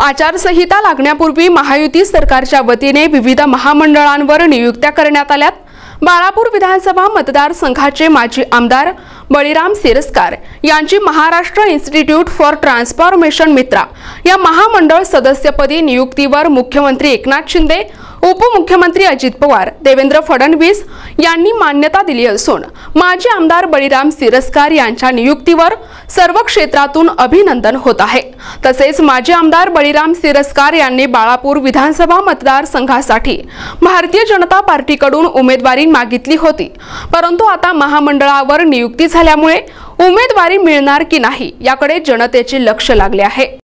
आचारसंहिता लागण्यापूर्वी महायुती सरकारच्या वतीने विविध महामंडळांवर नियुक्त्या करण्यात आल्यात। बाळापूर विधानसभा मतदारसंघाचे माजी आमदार बळीराम सिरस्कार यांची महाराष्ट्र इन्स्टिट्यूट फॉर ट्रान्सफॉर्मेशन मित्रा या महामंडळ सदस्यपदी नियुक्तीवर मुख्यमंत्री एकनाथ शिंदे, उपमुख्यमंत्री अजित पवार, देवेंद्र फडणवीस यांनी मान्यता दिली असून माजी आमदार बळीराम सिरस्कार यांच्या नियुक्तीवर सर्व क्षेत्रातून अभिनंदन होत आहे। तसेच माजी आमदार बळीराम सिरस्कार यांनी बाळापूर विधानसभा मतदारसंघासाठी भारतीय जनता पार्टीकडून उमेदवारी मागितली होती, परंतु आता महामंडळावर नियुक्ती झाल्यामुळे उमेदवारी मिळणार की नाही याकडे जनतेचे लक्ष लागले आहे।